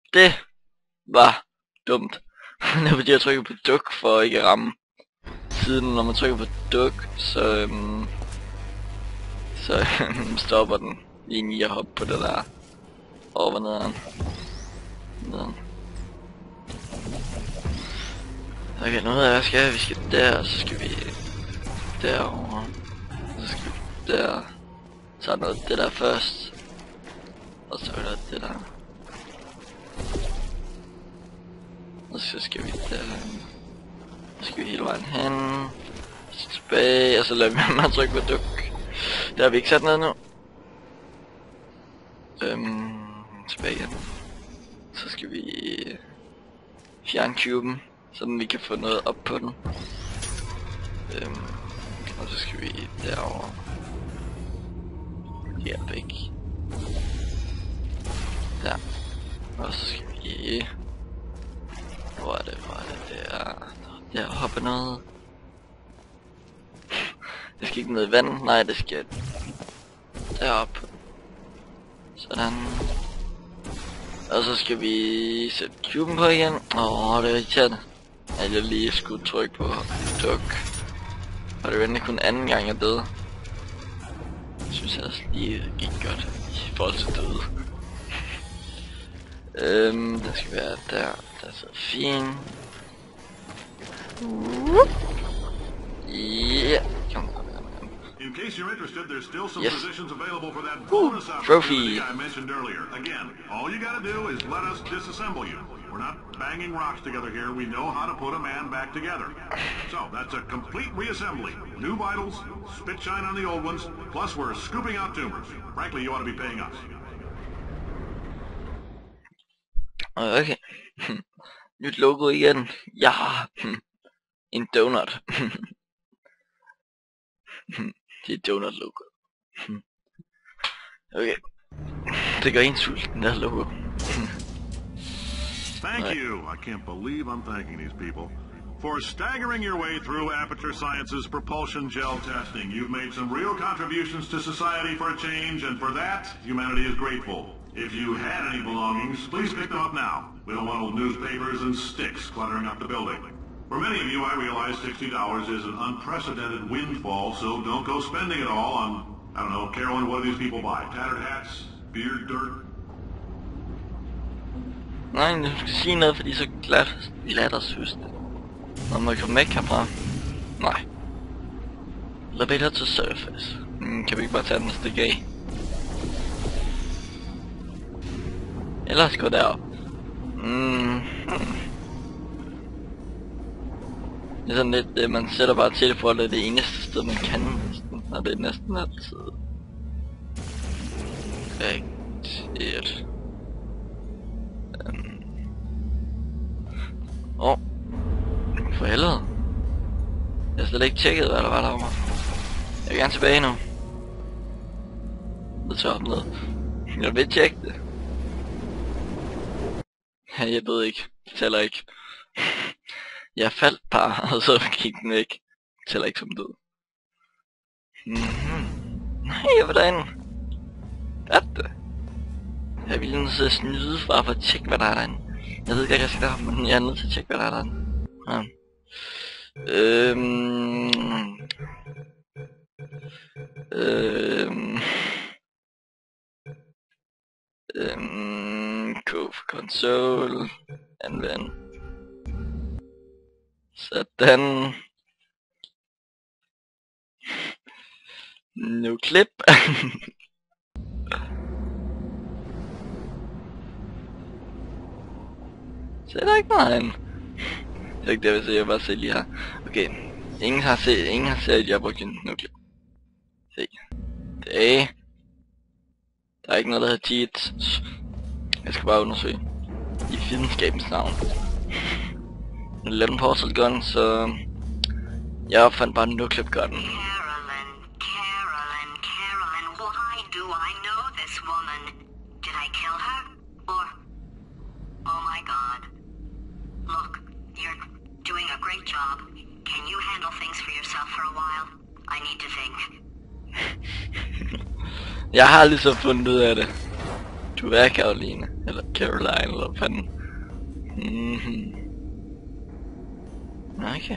Det var dumt. Det er fordi jeg trykker på duk for ikke at ramme. Siden når man trykker på duk, så stopper den lige i at hoppe på det der op og nederen. Okay, nu ved jeg hvad skal jeg. Vi skal der, så skal vi derover. Så skal vi der. Så er der noget det der først. Og så er der det der. Og så skal vi derhen. Så skal vi hele vejen hen. Så tilbage, og så lader vi mig trykke på duk. Der har vi ikke sat noget nu. Tilbage igen. Så skal vi fjerne cuben, så vi kan få noget op på den. Og så skal vi derover. Her væk. Der. Og så skal vi... Hvor er det der hoppe noget. Det skal ikke ned i vand, nej det skal derop. Sådan. Og så skal vi sætte cuben på igen. Det er irriterende, at jeg lige skulle trykke på duk. Og det var endelig kun anden gang jeg døde. Jeg synes jeg også lige gik godt i forhold til døde. Der skal være der er så fint. Yeah. In case you're interested, there's still some positions available for that bonus trophy I mentioned earlier. Again, all you gotta do is let us disassemble you. We're not banging rocks together here. We know how to put a man back together. So, that's a complete reassembly. New vitals, spit shine on the old ones, plus we're scooping out tumors. Frankly, you ought to be paying us. Okay. Nyt logo igen. Ja. En donut. Det er donut logo. Okay. Det gør en sulten, der logo. Thank you. I can't believe I'm thanking these people. For staggering your way through Aperture Science's propulsion gel testing. You've made some real contributions to society for a change, and for that, humanity is grateful. If you had any belongings, please pick them up now. We don't want old newspapers and sticks cluttering up the building. For many of you, I realize $60 is an unprecedented windfall, so don't go spending it all on, I don't know, Carolyn, what do these people buy? Tattered hats? Beard dirt? Nej, du skal sige noget, fordi så lattersyst. Når man kommer væk herfra. Nej. Elevator to surface. Kan vi ikke bare tage den stik af? Ellers gå derop. Det er sådan lidt, man sætter bare til for, at det er det eneste sted, man kan næsten. Og det er næsten altid rigtigt. For helvede. Jeg har slet ikke tjekket, hvad der var derovre. Jeg vil gerne tilbage nu. Det tager op ned. Jeg vil tjekke det. Jeg ved ikke. Det tæller ikke. Jeg faldt bare, og så gik den væk. Det tæller ikke som død. Nej, jeg var derinde. Hvad er det? Jeg vil nødt til at snyde bare for at tjekke, hvad der er derinde. Jeg ved ikke, jeg skal derop, men jeg er nødt til at tjekke, hvad der er derinde. Ja. Gå for console. Anvend. Sådan. Nu klip. Så er der ikke meget andet. Det er ikke det, jeg vil se, jeg bare se lige her. Okay, ingen har set, at jeg har brugt en nuklip. Se. Det. Der er ikke noget, der hedder cheat. Jeg skal bare undersøge. I videnskabens navn. Nu lader den portal gun, så... Jeg opfandt bare en nuklip gun. Carolyn, why do I know this woman? Did I kill her? Or... Oh my god. Look, you're doing a great job. Can you handle things for yourself for a while? I need to think. Jeg har ligesom fundet ud af det. Du er Caroline, eller Caroline, eller hvad fanden. Okay.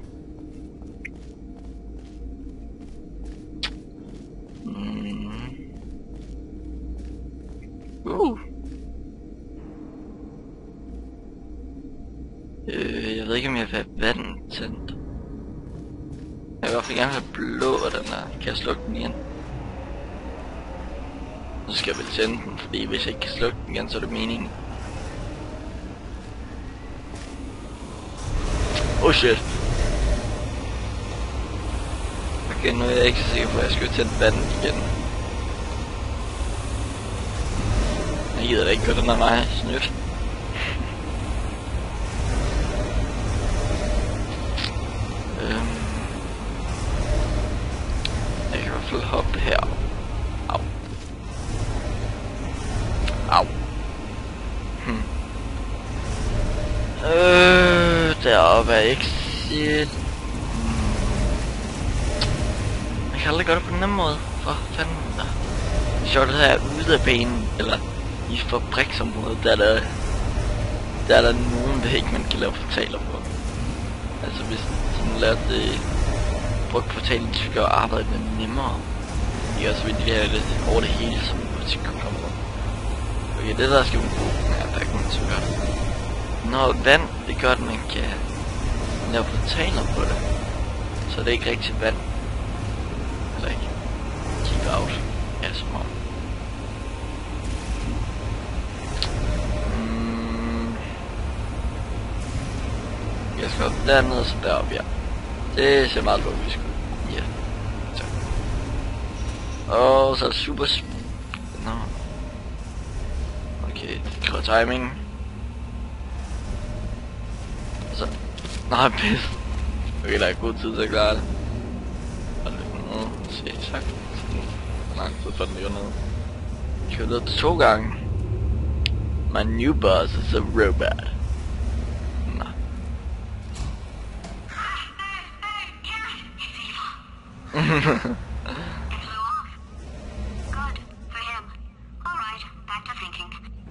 Jeg ved ikke om jeg vil have vand tændt. Jeg vil i hvert fald gerne have blå, den der. Kan jeg slukke den igen? Så skal jeg vel tænde den, fordi hvis jeg ikke kan slukke den igen, så er det meningen. Oh shit. Okay, nu er jeg ikke så sikker på, at jeg skal tænde vandet igen. Jeg gider da ikke gøre den af mig, snydt. Jeg kan i hvert fald hoppe her. Au. Au. Deroppe er exit. Jeg kan aldrig gøre det på den nemme måde. For fanden der. Det er sjovt, at det her ude af banen, eller i fabriksområdet, der er der nogen væg, man kan lave portaler på. Altså hvis sådan lærte det brugt portalen til at gøre arbejdet nemmere. Det er også vil de have det over det hele som butikkområde. Okay, det der skal man bruge den her background til at gøre det. Når vand, det gør at man kan lave portaler på det. Så det er ikke rigtig vand. Eller ikke. Keep out. Ja, som om. Jeg skal op dernede og så deroppe, ja. Det ser meget logisk ud. Ja. Så. Og så er det super spændende. Okay, det kræver timing. Og så... Nej, pis. Okay, der er god tid til at klare det. Og nu, se, tak. Hvor lang tid for den ligger ned. Jeg har lavet det 2 gange. My new boss is a robot. Nå. It flew off. Good for him. All right, back to thinking.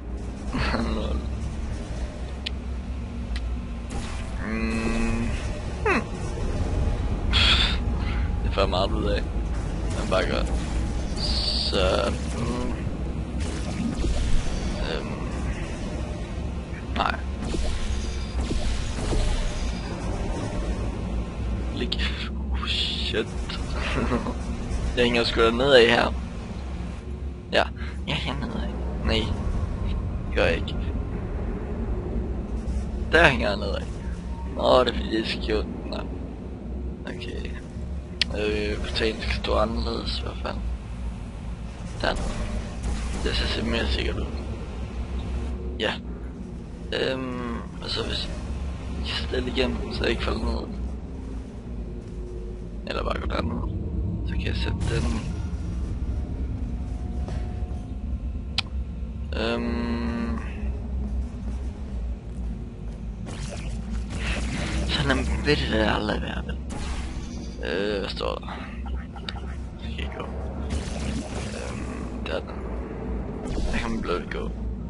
Det får meget ud af. Men bare godt. Så... nej. Ligge. Shit. Jeg hænger sgu da nedad her. Ja, jeg hænger nedad. Nej, det gør jeg ikke. Der hænger jeg nedad. Nå, det er fordi jeg skal gjort den. Nej. Okay. Portalen skal stå anderledes i hvert fald. Dernede. Det ser mere sikkert ud. Ja. Og så hvis jeg stille igen, så jeg ikke falder ned. Eller bare gå derned. Så kan jeg sætte den. Sådan en ved det aldrig være, vel? Hvad står der? Så kan jeg gå. Der. Der kan man blot gå.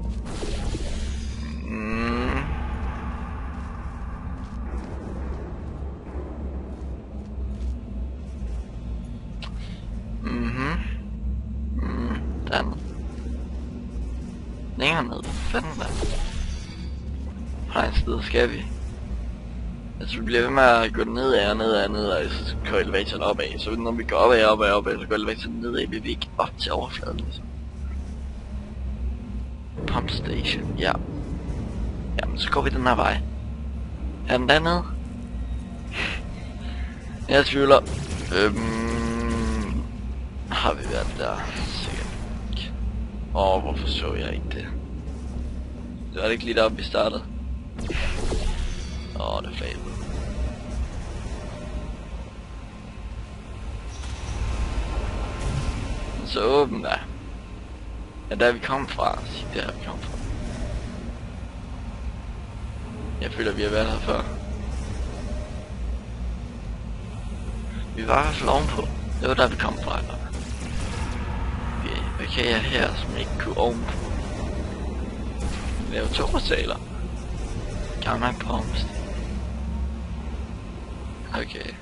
Den. Længere ned. Hvad fanden der? Fra en sted skal vi. Altså vi bliver ved med at gå nedad og så kører elevatoren opad. Så når vi går opad, så går elevatoren nedad, vi vil ikke op til overfladen ligesom. Pump station, ja. Jamen så går vi den her vej. Er den dernede? Jeg tvivler. Har vi været der? Sikkert ikke. Hvorfor så jeg ikke det? Det var ikke lige deroppe vi startede. Det er flat. Så åben der. Ja, der vi kom fra. Sig der vi kom fra. Jeg føler vi har været her før. Vi var i hvert fald ovenpå. Det var der vi kom fra. Okay, hvad kan jeg her som jeg ikke kunne ovenpå? lave 2 portaler. Gamma Pomst. Okay.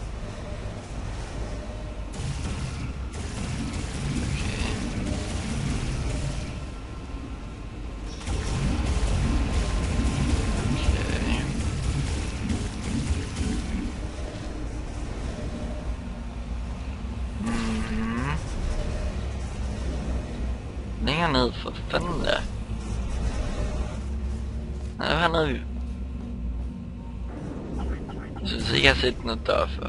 Længere ned for fanden der. Nej, der var noget vi... Jeg synes ikke, jeg har set noget dør før.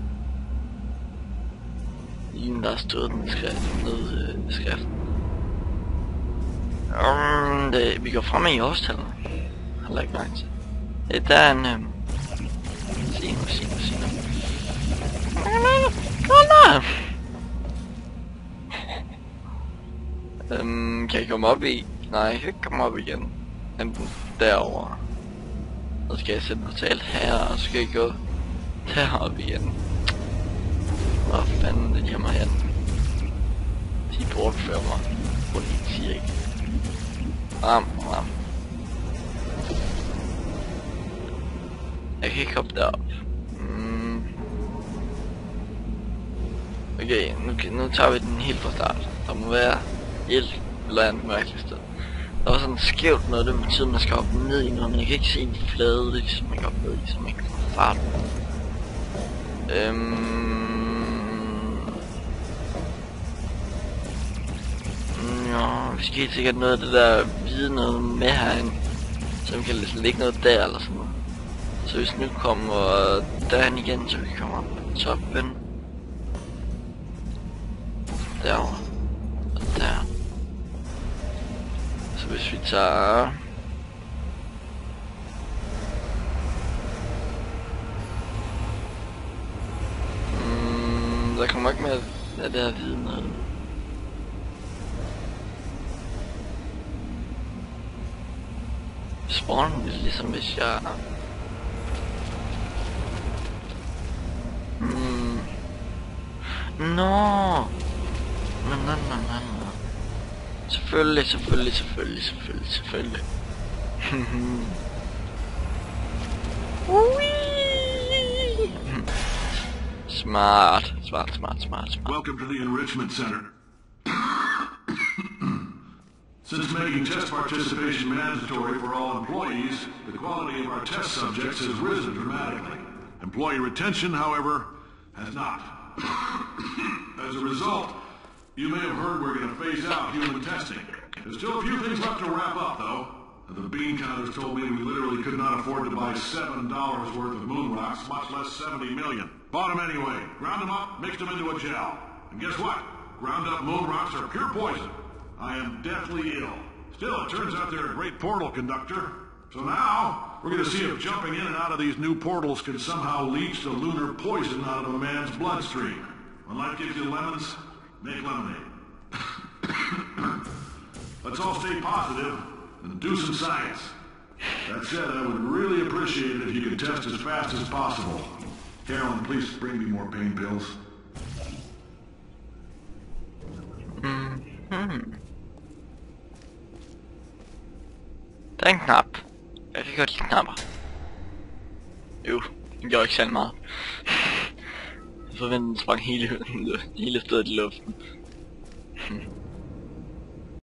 Inden der har stået den skrift. Vi går frem i årstallet. Jeg har lagt mærke til. Der er en... Sig nu. Kom kan jeg komme op i? Nej, jeg kan ikke komme op igen. Enten derovre. Så skal jeg sætte portal her, og så skal jeg gå derop igen. Hvor fanden er de mig hen? De bortfører mig. Hvor de siger ikke. Ram. Jeg kan ikke hoppe derop. Okay, nu tager vi den helt fra start. Der må være et eller andet mærkeligt sted. Der var sådan skævt noget, det betyder, at man skal op ned i noget, men jeg kan ikke se en flade, ligesom man kan op ned i, så man kan få fart. Ja, vi skal helt sikkert noget af det der hvide noget med herinde, så vi kan lægge noget der eller sådan noget. Så hvis nu kommer derhen igen, så vi kan komme op på toppen. Derovre. Og der. Så hvis vi tager... der kommer ikke mere af det her hvide noget. Spawnen vil ligesom hvis jeg... No. Selvfølgelig. Smart. Welcome to the Enrichment Center. Since making test participation mandatory for all employees, the quality of our test subjects has risen dramatically. Employee retention, however, has not. As a result, you may have heard we're going to phase out human testing. There's still a few things left to wrap up, though. The bean counters told me we literally could not afford to buy $7 worth of moon rocks, much less 70 million. Bought them anyway. Ground them up, mixed them into a gel. And guess what? Ground up moon rocks are pure poison. I am deathly ill. Still, it turns out they're a great portal conductor. So now, we're going to see if jumping in and out of these new portals can somehow leach the lunar poison out of a man's bloodstream. When life gives you lemons, make lemonade. Let's all stay positive and do some science. That said, I would really appreciate it if you could test as fast as possible. Carolyn, please bring me more pain pills. Der er en knap. Jeg kan godt lide knapper. Jo, den gjorde ikke særlig meget. Jeg forventede, den sprang hele stedet i luften.